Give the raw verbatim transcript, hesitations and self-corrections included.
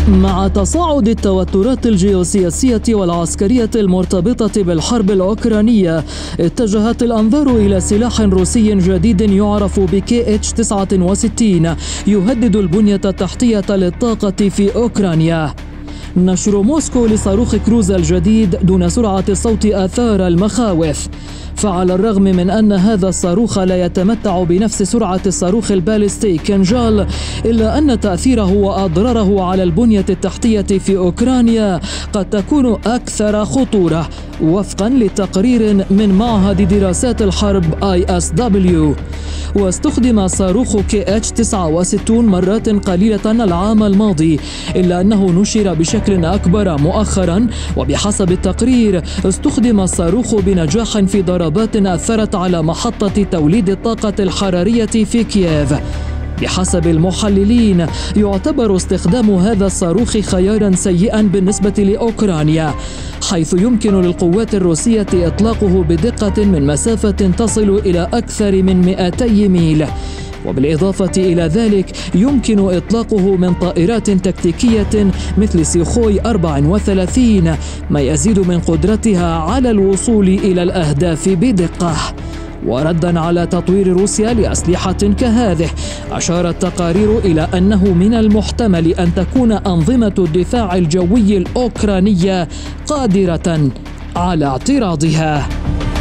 مع تصاعد التوترات الجيوسياسية والعسكرية المرتبطة بالحرب الأوكرانية، اتجهت الأنظار إلى سلاح روسي جديد يعرف ب كي إتش تسعة وستين يهدد البنية التحتية للطاقة في أوكرانيا. نشر موسكو لصاروخ كروز الجديد دون سرعة الصوت أثار المخاوف، فعلى الرغم من أن هذا الصاروخ لا يتمتع بنفس سرعة الصاروخ البالستي كنجال، إلا أن تأثيره وأضراره على البنية التحتية في أوكرانيا قد تكون أكثر خطورة، وفقا لتقرير من معهد دراسات الحرب آي إس دبليو. واستخدم صاروخ كي إتش تسعة وستين مرات قليلة العام الماضي، إلا أنه نشر بشكل أكبر مؤخرا، وبحسب التقرير استخدم الصاروخ بنجاح في ضربات أثرت على محطة توليد الطاقة الحرارية في كييف. بحسب المحللين يعتبر استخدام هذا الصاروخ خيارا سيئا بالنسبة لأوكرانيا، حيث يمكن للقوات الروسية إطلاقه بدقة من مسافة تصل إلى أكثر من مئتي ميل. وبالإضافة إلى ذلك يمكن إطلاقه من طائرات تكتيكية مثل سيخوي أربعة وثلاثين، ما يزيد من قدرتها على الوصول إلى الأهداف بدقة. وردا على تطوير روسيا لأسلحة كهذه، أشارت تقارير إلى أنه من المحتمل أن تكون أنظمة الدفاع الجوي الأوكرانية قادرة على اعتراضها.